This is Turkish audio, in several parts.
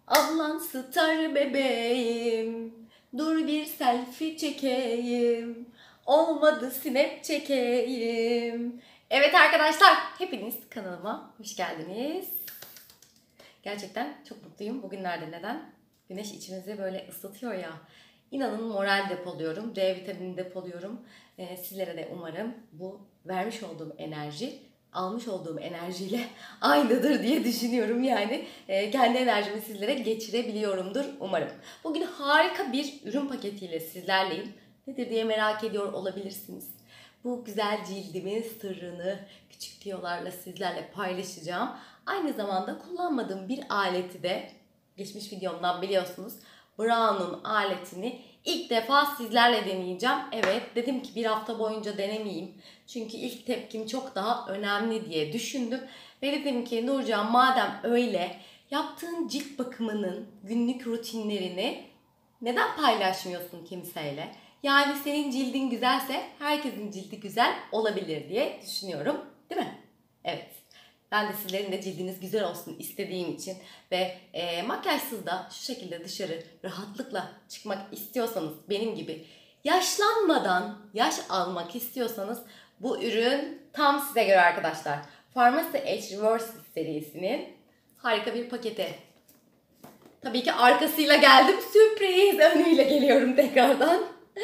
Ablan star bebeğim, dur bir selfie çekeyim, olmadı snap çekeyim. Evet arkadaşlar, hepiniz kanalıma hoş geldiniz. Gerçekten çok mutluyum. Bugünlerde neden? Güneş içimizi böyle ısıtıyor ya. İnanın moral depoluyorum, D vitamini depoluyorum. Sizlere de umarım bu vermiş olduğum enerji, almış olduğum enerjiyle aynıdır diye düşünüyorum yani. Kendi enerjimi sizlere geçirebiliyorumdur umarım. Bugün harika bir ürün paketiyle sizlerleyim. Nedir diye merak ediyor olabilirsiniz. Bu güzel cildimin sırrını küçük tiyolarla sizlerle paylaşacağım. Aynı zamanda kullanmadığım bir aleti de geçmiş videomdan biliyorsunuz. Braun'un aletini ilk defa sizlerle deneyeceğim. Evet, dedim ki bir hafta boyunca denemeyeyim. Çünkü ilk tepkim çok daha önemli diye düşündüm. Ve dedim ki Nurcan, madem öyle, yaptığın cilt bakımının günlük rutinlerini neden paylaşmıyorsun kimseyle? Yani senin cildin güzelse herkesin cildi güzel olabilir diye düşünüyorum. Değil mi? Evet. Ben de sizlerin de cildiniz güzel olsun istediğim için ve makyajsız da şu şekilde dışarı rahatlıkla çıkmak istiyorsanız, benim gibi yaşlanmadan yaş almak istiyorsanız bu ürün tam size göre arkadaşlar. Pharmacy Age Reverse serisinin harika bir paketi. Tabii ki arkasıyla geldim. Sürpriz önüyle geliyorum tekrardan.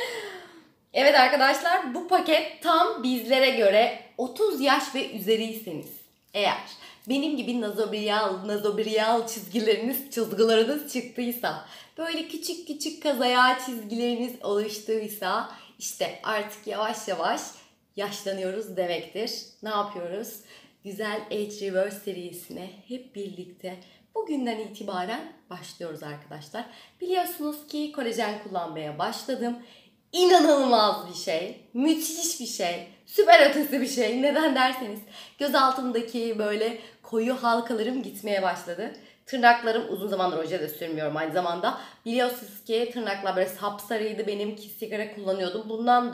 Evet arkadaşlar, bu paket tam bizlere göre 30 yaş ve üzeriyseniz eğer benim gibi nazobriyal çizgileriniz çıktıysa, böyle küçük küçük kaz ayağı çizgileriniz oluştuysa işte artık yavaş yavaş yaşlanıyoruz demektir. Ne yapıyoruz? Güzel Age Reverse serisine hep birlikte bugünden itibaren başlıyoruz arkadaşlar. Biliyorsunuz ki kolajen kullanmaya başladım. İnanılmaz bir şey, müthiş bir şey, süper ötesi bir şey. Neden derseniz göz altındaki böyle koyu halkalarım gitmeye başladı. Tırnaklarım, uzun zamandır oje de sürmüyorum aynı zamanda. Biliyorsunuz ki tırnaklar böyle sapsarıydı benimki, sigara kullanıyordum.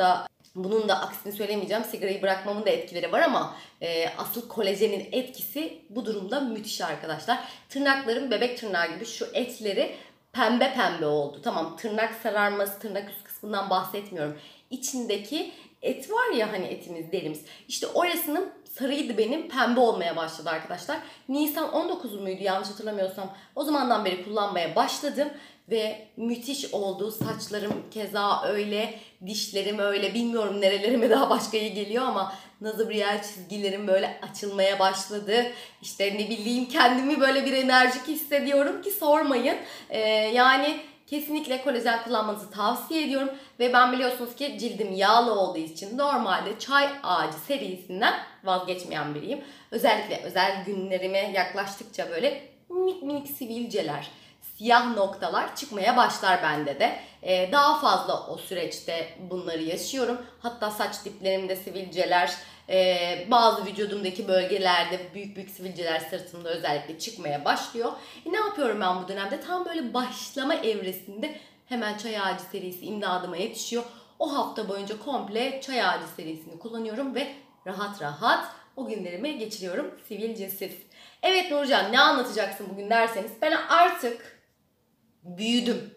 Bunun da aksini söylemeyeceğim. Sigarayı bırakmamın da etkileri var ama asıl kolajenin etkisi bu durumda müthiş arkadaşlar. Tırnaklarım bebek tırnağı gibi, şu etleri pembe pembe oldu. Tamam, tırnak sararması, tırnak üst kısmından bahsetmiyorum. İçindeki et var ya, hani etimiz, derimiz. İşte orasının sarıydı benim, pembe olmaya başladı arkadaşlar. Nisan 19 muydu yanlış hatırlamıyorsam. O zamandan beri kullanmaya başladım. Ve müthiş oldu. Saçlarım keza öyle, dişlerim öyle, bilmiyorum nerelerime daha başka iyi geliyor ama nazobriyal çizgilerim böyle açılmaya başladı. İşte ne bileyim, kendimi böyle bir enerjik hissediyorum ki sormayın. Yani kesinlikle kolajen kullanmanızı tavsiye ediyorum. Ve ben biliyorsunuz ki cildim yağlı olduğu için normalde çay ağacı serisinden vazgeçmeyen biriyim. Özellikle özel günlerime yaklaştıkça böyle minik minik sivilceler, siyah noktalar çıkmaya başlar bende de. Daha fazla o süreçte bunları yaşıyorum. Hatta saç diplerimde sivilceler, bazı vücudumdaki bölgelerde büyük büyük sivilceler sırtımda özellikle çıkmaya başlıyor. Ne yapıyorum ben bu dönemde? Tam böyle başlama evresinde hemen çay ağacı serisi imdadıma yetişiyor. O hafta boyunca komple çay ağacı serisini kullanıyorum ve rahat rahat o günlerimi geçiriyorum sivilcesiz. Evet Nurcan, ne anlatacaksın bugün derseniz, ben artık büyüdüm.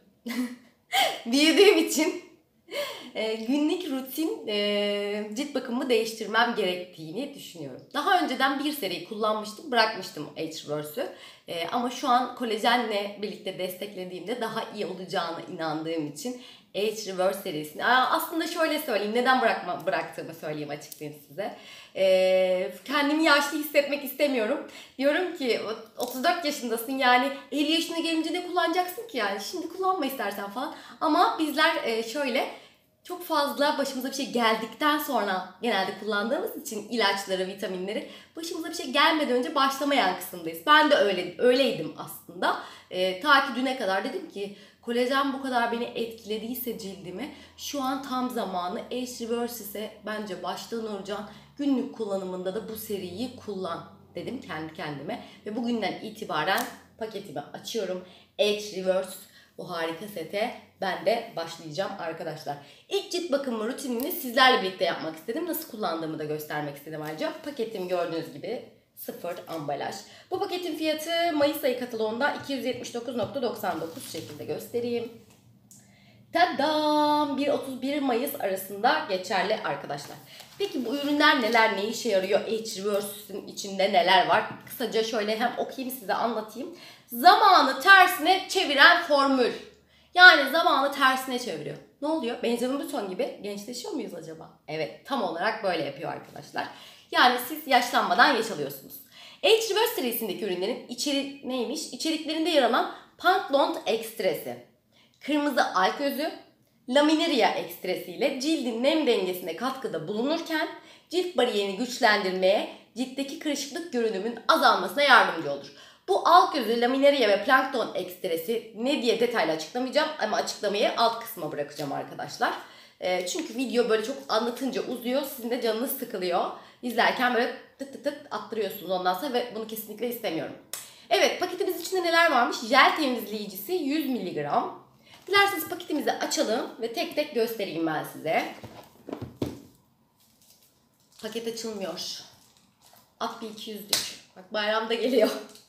Büyüdüğüm için günlük rutin cilt bakımımı değiştirmem gerektiğini düşünüyorum. Daha önceden bir seri kullanmıştım, bırakmıştım Age Reverse'ü. Ama şu an kolajenle birlikte desteklediğimde daha iyi olacağına inandığım için Age Reverse serisini... Aslında şöyle söyleyeyim, neden bıraktığımı söyleyeyim, açıklayayım size. Kendimi yaşlı hissetmek istemiyorum. Diyorum ki 34 yaşındasın, yani 50 yaşına gelince ne kullanacaksın ki yani? Şimdi kullanma istersen falan. Ama bizler şöyle... Çok fazla başımıza bir şey geldikten sonra genelde kullandığımız için ilaçları, vitaminleri, başımıza bir şey gelmeden önce başlamayan kısımdayız. Ben de öyleydim aslında. Ta ki düne kadar dedim ki kolajen bu kadar beni etkilediyse cildimi, şu an tam zamanı. Age Reverse ise bence başta Nurcan, günlük kullanımında da bu seriyi kullan dedim kendi kendime. Ve bugünden itibaren paketimi açıyorum. Age Reverse, bu harika sete ben de başlayacağım arkadaşlar. İlk cilt bakımı rutinini sizlerle birlikte yapmak istedim. Nasıl kullandığımı da göstermek istedim ayrıca. Paketimi gördüğünüz gibi Sıfır ambalaj. Bu paketin fiyatı Mayıs ayı kataloğunda 279.99 şekilde göstereyim. Tadam! 1-31 Mayıs arasında geçerli arkadaşlar. Peki bu ürünler neler, ne işe yarıyor? H-Reverse'ün içinde neler var? Kısaca şöyle hem okuyayım size anlatayım. Zamanı tersine çeviren formül. Yani zamanı tersine çeviriyor. Ne oluyor? Benjamin Button gibi gençleşiyor muyuz acaba? Evet, tam olarak böyle yapıyor arkadaşlar. Yani siz yaşlanmadan yaş alıyorsunuz. H-Reverse serisindeki ürünlerin neymiş? İçeriklerinde yer alan Pantone ekstresi, kırmızı alk özü, laminaria ekstresi ile cildin nem dengesine katkıda bulunurken cilt bariyerini güçlendirmeye, ciltteki kırışıklık görünümün azalmasına yardımcı olur. Bu alk özü, laminaria ve plankton ekstresi ne diye detaylı açıklamayacağım ama açıklamayı alt kısma bırakacağım arkadaşlar. Çünkü video böyle çok anlatınca uzuyor, sizin de canınız sıkılıyor. İzlerken böyle tık tık tık attırıyorsunuz ondan sonra ve bunu kesinlikle istemiyorum. Evet, paketimiz içinde neler varmış? Jel temizleyicisi 100 mg. Dilerseniz paketimizi açalım ve tek tek göstereyim ben size. Paket açılmıyor. At bir 200'lük. Bak bayramda geliyor.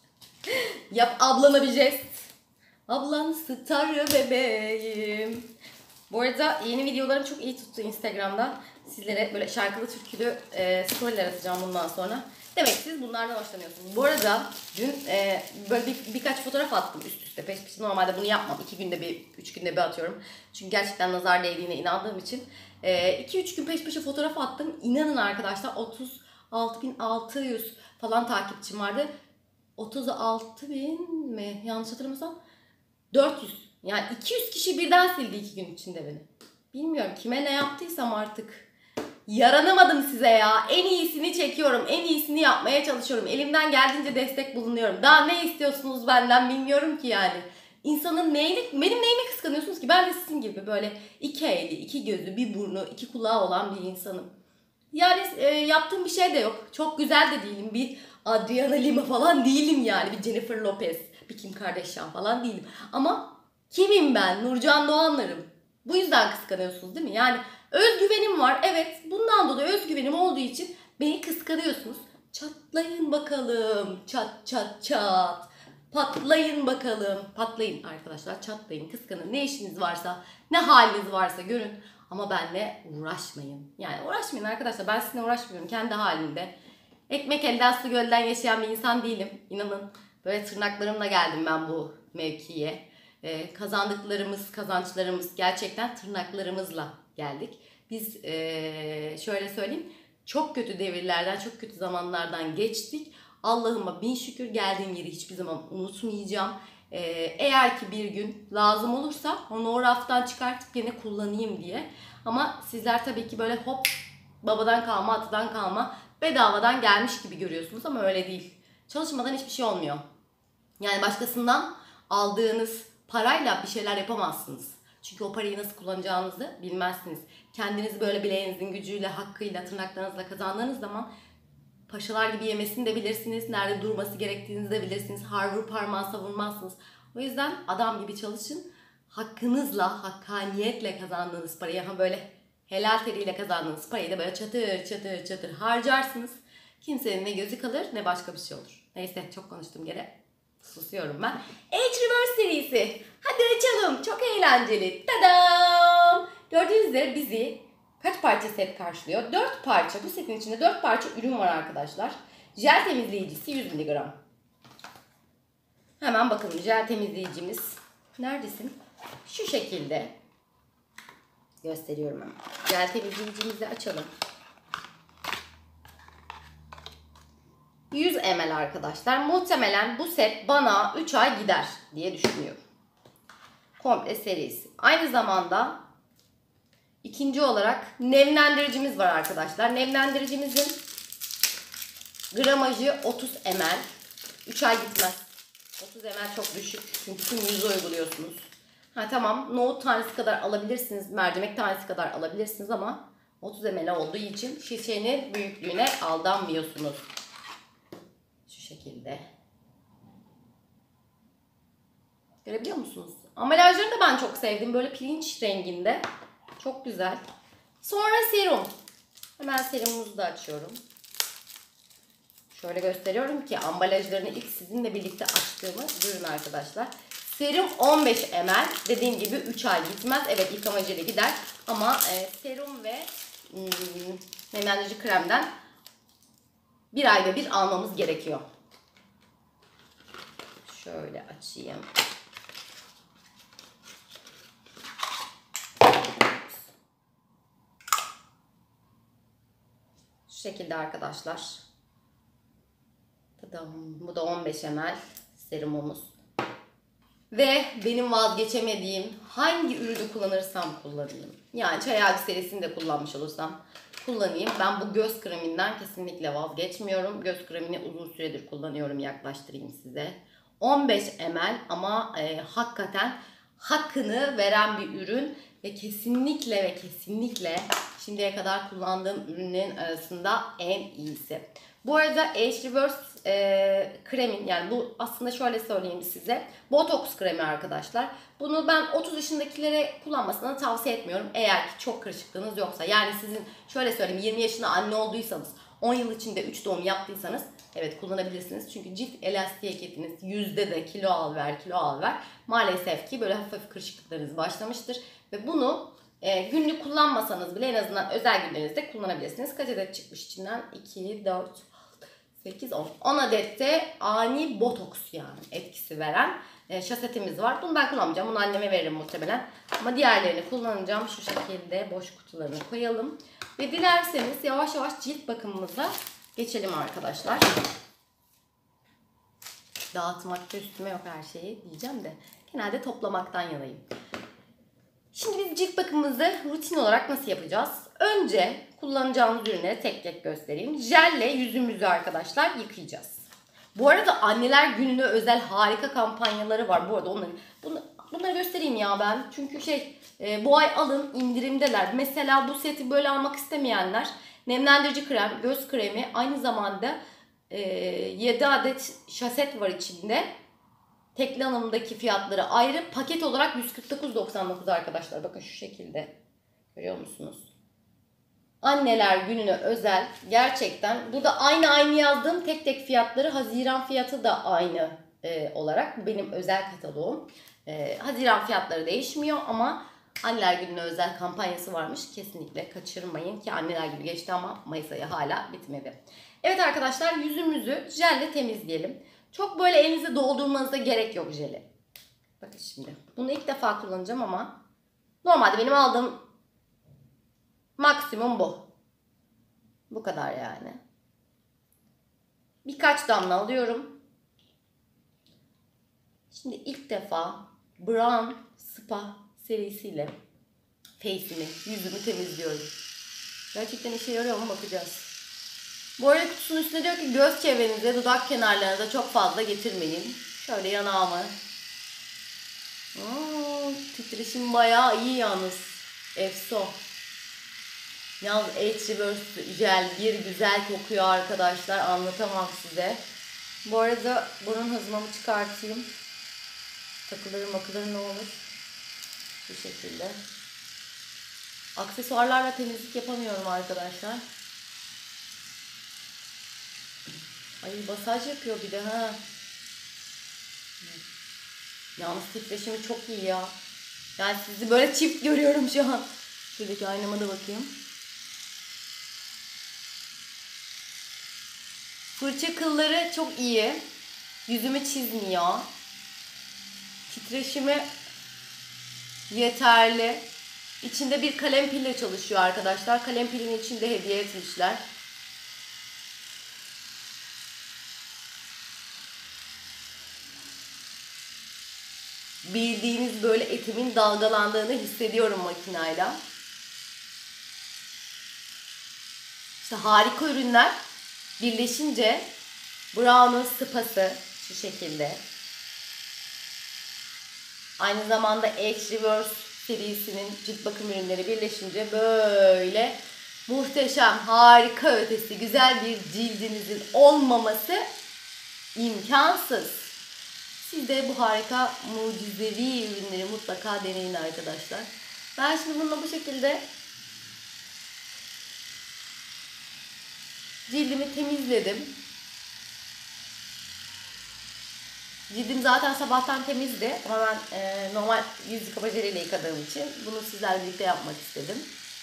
Yap ablana bir jest. Ablan star bebeğim. Bu arada yeni videolarım çok iyi tuttu Instagram'da. Sizlere böyle şarkılı türkülü storyler atacağım bundan sonra. Demek siz bunlardan hoşlanıyorsunuz. Bu arada dün böyle birkaç fotoğraf attım üst üste peş peşe. Normalde bunu yapmam. 2 günde bir, 3 günde bir atıyorum. Çünkü gerçekten nazar değdiğine inandığım için. 2-3 gün peş peşe fotoğraf attım. İnanın arkadaşlar 36.600 falan takipçim vardı. 36.000 mi? Yanlış hatırlamıyorsam 400. Yani 200 kişi birden sildi 2 gün içinde beni. Bilmiyorum kime ne yaptıysam artık. Yaranamadım size ya. En iyisini çekiyorum. En iyisini yapmaya çalışıyorum. Elimden geldiğince destek bulunuyorum. Daha ne istiyorsunuz benden bilmiyorum ki yani. İnsanın benim neyimi kıskanıyorsunuz ki? Ben de sizin gibi böyle 2 eli, 2 gözü, bir burnu, 2 kulağı olan bir insanım. Yani yaptığım bir şey de yok. Çok güzel de değilim. Bir Adriana Lima falan değilim yani. Bir Jennifer Lopez, bir Kim Kardashian falan değilim. Ama kimim ben? Nurcan Doğanlarım. Bu yüzden kıskanıyorsunuz değil mi? Yani özgüvenim var. Evet, bundan dolayı özgüvenim olduğu için beni kıskanıyorsunuz. Çatlayın bakalım. Çat çat çat. Patlayın bakalım. Patlayın arkadaşlar. Çatlayın. Kıskanın. Ne işiniz varsa, ne haliniz varsa görün. Ama benimle uğraşmayın. Yani uğraşmayın arkadaşlar. Ben sizinle uğraşmıyorum. Kendi halinde. Ekmek elden su gölden yaşayan bir insan değilim. İnanın. Böyle tırnaklarımla geldim ben bu mevkiye. Kazançlarımız gerçekten tırnaklarımızla geldik. Biz şöyle söyleyeyim. Çok kötü devirlerden, çok kötü zamanlardan geçtik. Allah'ıma bin şükür geldiğim yeri hiçbir zaman unutmayacağım. Eğer ki bir gün lazım olursa onu o raftan çıkartıp yine kullanayım diye. Ama sizler tabii ki böyle hop babadan kalma, atadan kalma bedavadan gelmiş gibi görüyorsunuz ama öyle değil. Çalışmadan hiçbir şey olmuyor. Yani başkasından aldığınız parayla bir şeyler yapamazsınız. Çünkü o parayı nasıl kullanacağınızı bilmezsiniz. Kendinizi böyle bileğinizin gücüyle, hakkıyla, tırnaklarınızla kazandığınız zaman paşalar gibi yemesini de bilirsiniz. Nerede durması gerektiğini de bilirsiniz. Har parmağı savurmazsınız. O yüzden adam gibi çalışın. Hakkınızla, hakkaniyetle kazandığınız parayı, böyle helal teriyle kazandığınız parayı da böyle çatır çatır çatır harcarsınız. Kimsenin ne gözü kalır ne başka bir şey olur. Neyse çok konuştum gene. Susuyorum ben. H-Reverse serisi. Hadi açalım. Çok eğlenceli. Tadam! Gördüğünüz üzere bizi kaç parça set karşılıyor? 4 parça. Bu setin içinde 4 parça ürün var arkadaşlar. Jel temizleyicisi 100 mg. Hemen bakalım jel temizleyicimiz. Neredesin? Şu şekilde. Gösteriyorum hemen. Jel temizleyicimizi açalım. 100 ml arkadaşlar. Muhtemelen bu set bana 3 ay gider diye düşünüyorum. Komple serisi. Aynı zamanda ikinci olarak nemlendiricimiz var arkadaşlar. Nemlendiricimizin gramajı 30 ml. 3 ay gitmez. 30 ml çok düşük. Çünkü tüm yüzü uyguluyorsunuz. Tamam, nohut tanesi kadar alabilirsiniz. Mercimek tanesi kadar alabilirsiniz ama 30 ml olduğu için şişenin büyüklüğüne aldanmıyorsunuz. Şu şekilde. Görebiliyor musunuz? Ambalajlarını da ben çok sevdim. Böyle pirinç renginde. Çok güzel. Sonra serum. Hemen serumumuzu da açıyorum. Şöyle gösteriyorum ki ambalajlarını ilk sizinle birlikte açtığımı görün arkadaşlar. Serum 15 ml. Dediğim gibi 3 ay gitmez. Evet, yıkamacıyla gider. Ama serum ve nemlendirici kremden bir ayda bir almamız gerekiyor. Şöyle açayım. Şu şekilde arkadaşlar. Bu da 15 ml serumumuz. Ve benim vazgeçemediğim, hangi ürünü kullanırsam kullanayım. Yani çay ağacı serisini de kullanmış olursam kullanayım. Ben bu göz kreminden kesinlikle vazgeçmiyorum. Göz kremini uzun süredir kullanıyorum. Yaklaştırayım size. 15 ml ama hakikaten hakkını veren bir ürün. Ve kesinlikle şimdiye kadar kullandığım ürünlerin arasında en iyisi. Bu arada Age Reverse kremin, yani bu aslında şöyle söyleyeyim size, botoks kremi arkadaşlar. Bunu ben 30 yaşındakilere kullanmasını tavsiye etmiyorum eğer ki çok kırışıklığınız yoksa. Yani sizin şöyle söyleyeyim, 20 yaşında anne olduysanız, 10 yıl içinde 3 doğum yaptıysanız evet kullanabilirsiniz. Çünkü cilt elastiği ekletiniz, yüzde de kilo al ver maalesef ki böyle hafif kırışıklıklarınız başlamıştır. Ve bunu günlük kullanmasanız bile en azından özel günlerinizde kullanabilirsiniz. Kaç adet çıkmış içinden? 2, 4, 8, 10. 10 adet de ani botoks yani etkisi veren şasetimiz var. Bunu ben kullanmayacağım. Bunu anneme veririm muhtemelen. Ama diğerlerini kullanacağım. Şu şekilde boş kutularını koyalım. Ve dilerseniz yavaş yavaş cilt bakımımıza geçelim arkadaşlar. Dağıtmakta üstüme yok her şeyi diyeceğim de. Genelde toplamaktan yanayım. Şimdi biz cilt bakımımızı rutin olarak nasıl yapacağız? Önce kullanacağımız ürünleri tek tek göstereyim. Jelle yüzümüzü arkadaşlar yıkayacağız. Bu arada anneler gününe özel harika kampanyaları var. Bu arada bunları göstereyim ya ben. Çünkü bu ay alın, indirimdeler. Mesela bu seti böyle almak istemeyenler nemlendirici krem, göz kremi, aynı zamanda 7 adet şaset var içinde. Tekli alımdaki fiyatları ayrı. Paket olarak 149,99 arkadaşlar. Bakın şu şekilde. Görüyor musunuz? Anneler gününe özel. Gerçekten. Burada aynı yazdığım tek tek fiyatları. Haziran fiyatı da aynı olarak. Bu benim özel kataloğum. Haziran fiyatları değişmiyor ama anneler gününe özel kampanyası varmış. Kesinlikle kaçırmayın ki anneler günü geçti ama Mayıs ayı hala bitmedi. Evet arkadaşlar, yüzümüzü jelle temizleyelim. Çok böyle elinize doldurmanıza gerek yok jeli. Bakın şimdi. Bunu ilk defa kullanacağım ama normalde benim aldığım maksimum bu. Bu kadar yani. Birkaç damla alıyorum. Şimdi ilk defa Brown Spa serisiyle face'imi, yüzümü temizliyorum. Gerçekten işe yarıyor mu bakacağız. Bu arada kutusunun üstünde diyor ki göz çevrenize, dudak kenarlarınıza çok fazla getirmeyin. Şöyle yanağımı. Titreşim bayağı iyi yalnız. Efso. Yalnız Age Reverse jel bir güzel kokuyor arkadaşlar. Anlatamam size. Bu arada burun hızmamı çıkartayım. Takılır ne olur. Bu şekilde. Aksesuarlarla temizlik yapamıyorum arkadaşlar. Ay masaj yapıyor bir de ha. Yalnız titreşimi çok iyi ya. Yani sizi böyle çift görüyorum şu an. Şuradaki aynama da bakayım. Fırça kılları çok iyi. Yüzümü çizmiyor. Titreşimi yeterli. İçinde bir kalem pille çalışıyor arkadaşlar. Kalem pilini içinde hediye etmişler. Bildiğiniz böyle etimin dalgalandığını hissediyorum makinayla. İşte harika ürünler birleşince Brown'un spası şu şekilde. Aynı zamanda Age Reverse serisinin cilt bakım ürünleri birleşince böyle muhteşem, harika ötesi güzel bir cildinizin olmaması imkansız. Siz de bu harika mucizevi ürünleri mutlaka deneyin arkadaşlar. Ben şimdi bununla bu şekilde cildimi temizledim. Cildim zaten sabahtan temizdi ama ben normal yüz yıkama jeliyle yıkadığım için bunu sizlerle birlikte yapmak istedim.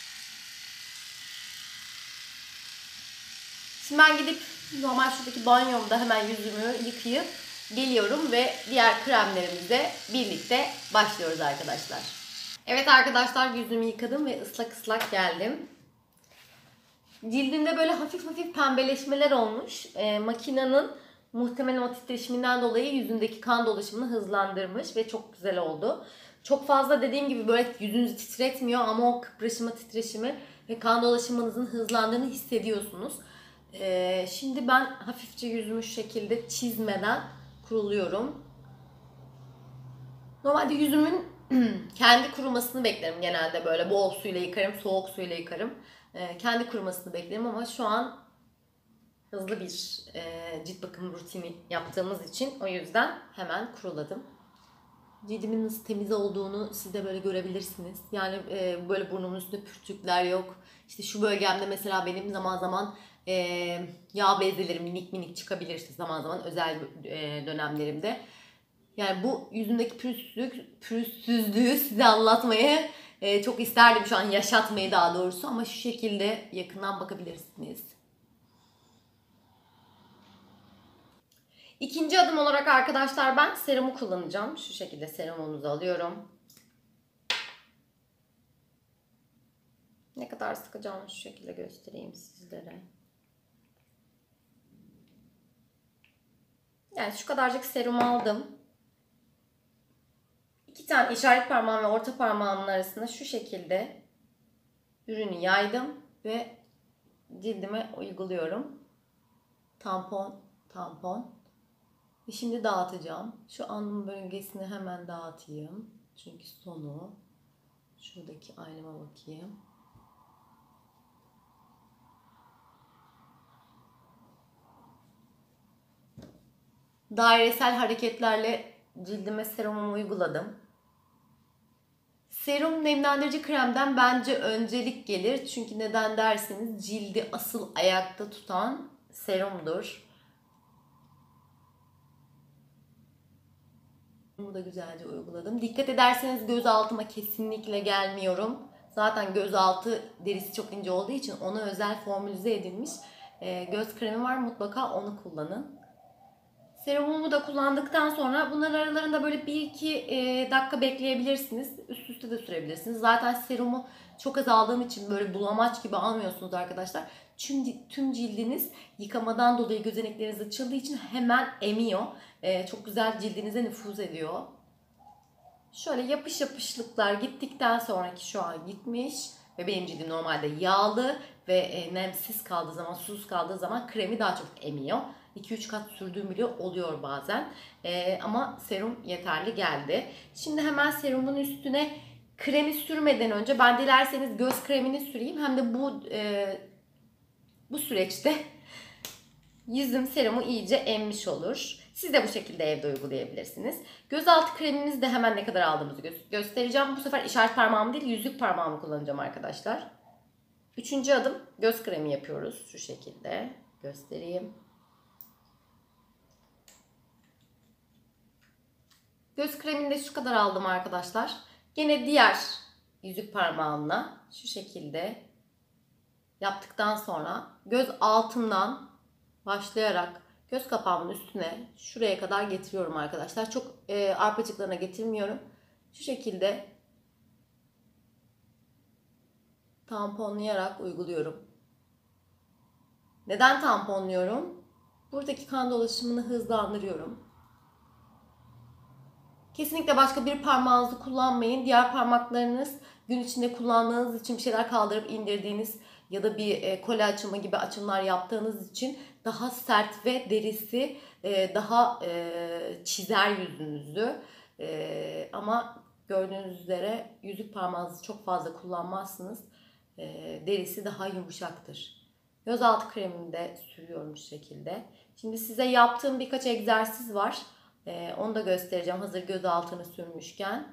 Şimdi ben gidip normal şuradaki banyomda hemen yüzümü yıkayıp geliyorum ve diğer kremlerimize birlikte başlıyoruz arkadaşlar. Evet arkadaşlar, yüzümü yıkadım ve ıslak ıslak geldim. Cildimde böyle hafif hafif pembeleşmeler olmuş. Makinenin muhtemelen o titreşiminden dolayı yüzündeki kan dolaşımını hızlandırmış ve çok güzel oldu. Çok fazla dediğim gibi böyle yüzünüzü titretmiyor ama o kıpraşımı, titreşimi ve kan dolaşımınızın hızlandığını hissediyorsunuz. Şimdi ben hafifçe yüzümü şu şekilde çizmeden kuruluyorum. Normalde yüzümün kendi kurumasını beklerim genelde, böyle bol suyla yıkarım, soğuk suyla yıkarım. Kendi kurumasını beklerim ama şu an hızlı bir cilt bakım rutini yaptığımız için o yüzden hemen kuruladım. Cildimin nasıl temiz olduğunu siz de böyle görebilirsiniz. Yani böyle burnumun üstünde pürtükler yok. İşte şu bölgemde mesela benim zaman zaman yağ bezleri minik minik çıkabilir işte zaman zaman özel dönemlerimde. Yani bu yüzümdeki pürüzsüzlüğü size anlatmayı çok isterdim şu an, yaşatmayı daha doğrusu, ama şu şekilde yakından bakabilirsiniz. İkinci adım olarak arkadaşlar ben serumu kullanacağım. Şu şekilde serumumuzu alıyorum. Ne kadar sıkacağımı şu şekilde göstereyim sizlere. Yani şu kadarcık serum aldım. İki tane işaret parmağım ve orta parmağımın arasında şu şekilde ürünü yaydım ve cildime uyguluyorum. Tampon, tampon. Ve şimdi dağıtacağım. Şu alnım bölgesini hemen dağıtayım. Çünkü sonu. Şuradaki aynama bakayım. Dairesel hareketlerle cildime serumumu uyguladım. Serum nemlendirici kremden bence öncelik gelir. Çünkü neden derseniz cildi asıl ayakta tutan serumdur. Bunu da güzelce uyguladım. Dikkat ederseniz göz altıma kesinlikle gelmiyorum. Zaten göz altı derisi çok ince olduğu için ona özel formülize edilmiş göz kremi var. Mutlaka onu kullanın. Serumumu da kullandıktan sonra bunların aralarında böyle 1-2 dakika bekleyebilirsiniz. Üst üste de sürebilirsiniz. Zaten serumu çok az aldığım için böyle bulamaç gibi almıyorsunuz arkadaşlar. Tüm cildiniz yıkamadan dolayı gözenekleriniz açıldığı için hemen emiyor. Çok güzel cildinize nüfuz ediyor. Şöyle yapış yapışlıklar gittikten sonraki şu an gitmiş. Ve benim cildim normalde yağlı ve nemsiz kaldığı zaman, susuz kaldığı zaman kremi daha çok emiyor. 2-3 kat sürdüğüm bile oluyor bazen. Ama serum yeterli geldi. Şimdi hemen serumun üstüne kremi sürmeden önce ben dilerseniz göz kremini süreyim. Hem de bu süreçte yüzüm serumu iyice emmiş olur. Siz de bu şekilde evde uygulayabilirsiniz. Gözaltı kremimizi de hemen ne kadar aldığımızı göstereceğim. Bu sefer işaret parmağımı değil, yüzük parmağımı kullanacağım arkadaşlar. Üçüncü adım göz kremi yapıyoruz. Şu şekilde göstereyim. Göz kremini de şu kadar aldım arkadaşlar. Gene diğer yüzük parmağımla şu şekilde yaptıktan sonra göz altından başlayarak göz kapağımın üstüne şuraya kadar getiriyorum arkadaşlar. Çok arpacıklarına getirmiyorum. Şu şekilde tamponlayarak uyguluyorum. Neden tamponluyorum? Buradaki kan dolaşımını hızlandırıyorum. Kesinlikle başka bir parmağınızı kullanmayın. Diğer parmaklarınız gün içinde kullandığınız için bir şeyler kaldırıp indirdiğiniz ya da bir kole açımı gibi açımlar yaptığınız için daha sert ve derisi daha çizer yüzünüzü. Ama gördüğünüz üzere yüzük parmağınızı çok fazla kullanmazsınız. Derisi daha yumuşaktır. Gözaltı kremini de sürüyorum şu şekilde. Şimdi size yaptığım birkaç egzersiz var. Onu da göstereceğim hazır göz altını sürmüşken.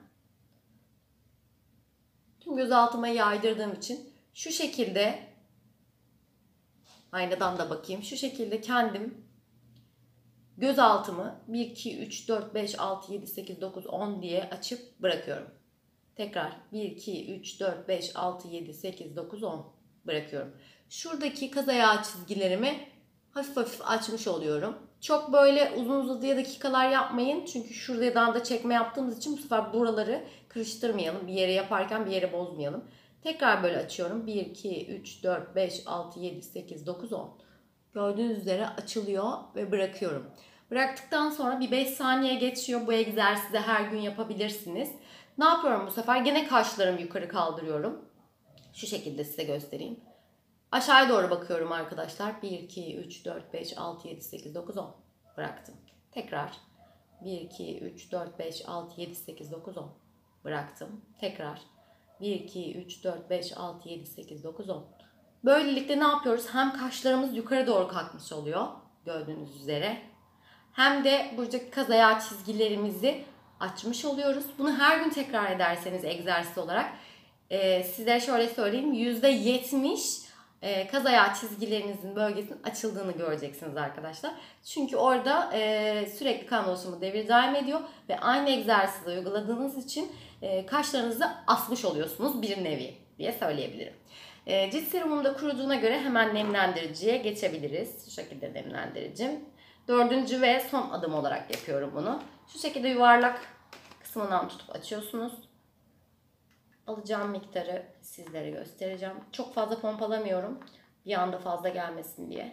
Tüm göz altıma yaydırdığım için şu şekilde aynadan da bakayım. Şu şekilde kendim göz altımı 1, 2, 3, 4, 5, 6, 7, 8, 9, 10 diye açıp bırakıyorum. Tekrar 1, 2, 3, 4, 5, 6, 7, 8, 9, 10 bırakıyorum. Şuradaki kaz ayağı çizgilerimi hafif hafif açmış oluyorum. Çok böyle uzun uzadıya dakikalar yapmayın. Çünkü şuradan da çekme yaptığımız için bu sefer buraları karıştırmayalım. Bir yere yaparken bir yere bozmayalım. Tekrar böyle açıyorum. 1, 2, 3, 4, 5, 6, 7, 8, 9, 10. Gördüğünüz üzere açılıyor ve bırakıyorum. Bıraktıktan sonra bir 5 saniye geçiyor. Bu egzersizi her gün yapabilirsiniz. Ne yapıyorum bu sefer? Gene kaşlarımı yukarı kaldırıyorum. Şu şekilde size göstereyim. Aşağıya doğru bakıyorum arkadaşlar. 1, 2, 3, 4, 5, 6, 7, 8, 9, 10. Bıraktım. Tekrar 1, 2, 3, 4, 5, 6, 7, 8, 9, 10. Bıraktım. Tekrar 1, 2, 3, 4, 5, 6, 7, 8, 9, 10. Böylelikle ne yapıyoruz? Hem kaşlarımız yukarı doğru kalkmış oluyor. Gördüğünüz üzere. Hem de buradaki kaz ayağı çizgilerimizi açmış oluyoruz. Bunu her gün tekrar ederseniz egzersiz olarak size şöyle söyleyeyim, %70 kaz ayağı çizgilerinizin bölgesinin açıldığını göreceksiniz arkadaşlar. Çünkü orada sürekli kan dolaşımı devir daim ediyor ve aynı egzersizi uyguladığınız için kaşlarınızı asmış oluyorsunuz bir nevi diye söyleyebilirim. Cilt serumum da kuruduğuna göre hemen nemlendiriciye geçebiliriz. Şu şekilde nemlendiricim. 4. ve son adım olarak yapıyorum bunu. Şu şekilde yuvarlak kısmından tutup açıyorsunuz. Alacağım miktarı sizlere göstereceğim. Çok fazla pompalamıyorum. Bir anda fazla gelmesin diye.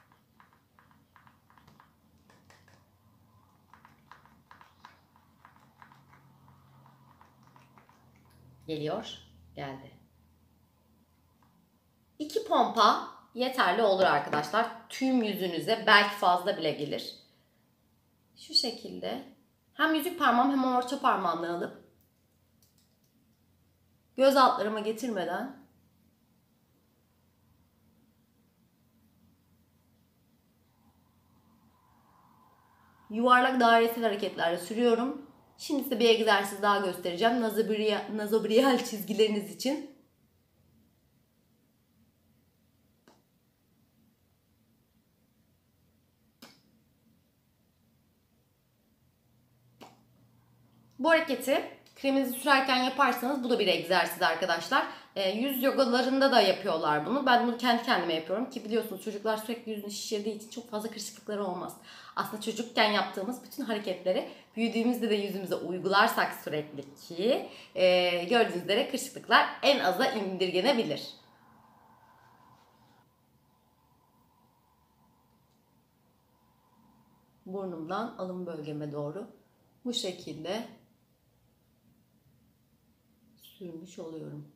Geliyor. Geldi. 2 pompa yeterli olur arkadaşlar. Tüm yüzünüze, belki fazla bile gelir. Şu şekilde hem yüzük parmağım hem orta parmağımla alıp göz altlarıma getirmeden yuvarlak dairesel hareketlerle sürüyorum. Şimdi size bir egzersiz daha göstereceğim. Nazobrial çizgileriniz için. Bu hareketi kreminizi sürerken yaparsanız bu da bir egzersiz arkadaşlar. Yüz yogalarında da yapıyorlar bunu. Ben bunu kendi kendime yapıyorum ki biliyorsunuz çocuklar sürekli yüzünü şişirdiği için çok fazla kırışıklıkları olmaz. Aslında çocukken yaptığımız bütün hareketleri büyüdüğümüzde de yüzümüze uygularsak sürekli ki gördüğünüz üzere kırışıklıklar en aza indirgenebilir. Burnumdan alın bölgeme doğru bu şekilde sürmüş oluyorum.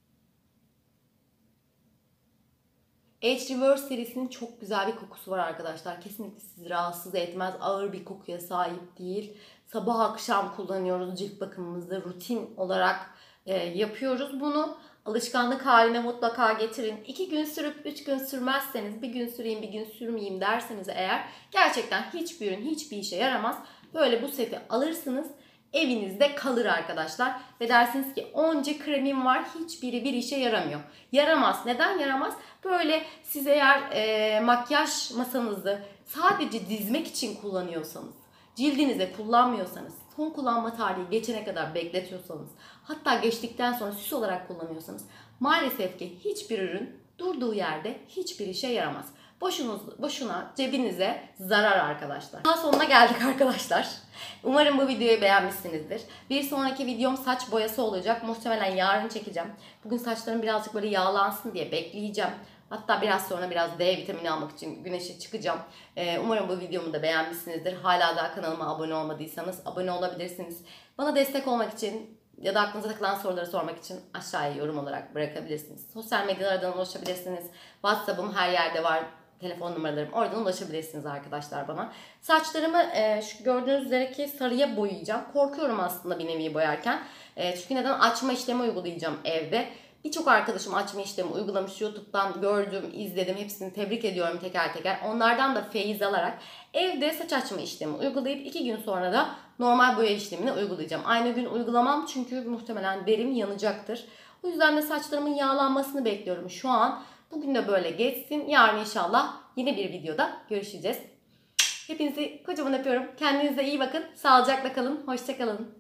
Age Reverse serisinin çok güzel bir kokusu var arkadaşlar. Kesinlikle sizi rahatsız etmez. Ağır bir kokuya sahip değil. Sabah akşam kullanıyoruz cilt bakımımızda. Rutin olarak yapıyoruz bunu. Alışkanlık haline mutlaka getirin. 2 gün sürüp 3 gün sürmezseniz, bir gün süreyim bir gün sürmeyeyim derseniz eğer gerçekten hiçbir ürün hiçbir işe yaramaz. Böyle bu seti alırsınız. Evinizde kalır arkadaşlar. Ve dersiniz ki onca kremim var, hiçbiri bir işe yaramıyor. Yaramaz. Neden yaramaz? Böyle siz eğer makyaj masanızı sadece dizmek için kullanıyorsanız, cildinize kullanmıyorsanız, son kullanma tarihi geçene kadar bekletiyorsanız, hatta geçtikten sonra süs olarak kullanıyorsanız maalesef ki hiçbir ürün durduğu yerde hiçbir işe yaramaz. Boşuna cebinize zarar arkadaşlar. Daha sonuna geldik arkadaşlar. Umarım bu videoyu beğenmişsinizdir. Bir sonraki videom saç boyası olacak. Muhtemelen yarın çekeceğim. Bugün saçlarım birazcık böyle yağlansın diye bekleyeceğim. Hatta biraz sonra biraz D vitamini almak için güneşe çıkacağım. Umarım bu videomu da beğenmişsinizdir. Hala daha kanalıma abone olmadıysanız abone olabilirsiniz. Bana destek olmak için ya da aklınıza takılan soruları sormak için aşağıya yorum olarak bırakabilirsiniz. Sosyal medyalardan ulaşabilirsiniz. WhatsApp'ım her yerde var. Telefon numaralarım. Oradan ulaşabilirsiniz arkadaşlar bana. Saçlarımı şu gördüğünüz üzere ki sarıya boyayacağım. Korkuyorum aslında bir nevi boyarken. Çünkü neden? Açma işlemi uygulayacağım evde. Birçok arkadaşım açma işlemi uygulamış. YouTube'dan gördüm, izledim. Hepsini tebrik ediyorum teker teker. Onlardan da feyiz alarak evde saç açma işlemi uygulayıp 2 gün sonra da normal boya işlemini uygulayacağım. Aynı gün uygulamam çünkü muhtemelen derim yanacaktır. O yüzden de saçlarımın yağlanmasını bekliyorum şu an. Bugün de böyle geçsin. Yarın inşallah yine bir videoda görüşeceğiz. Hepinizi kocaman öpüyorum. Kendinize iyi bakın. Sağlıcakla kalın. Hoşça kalın.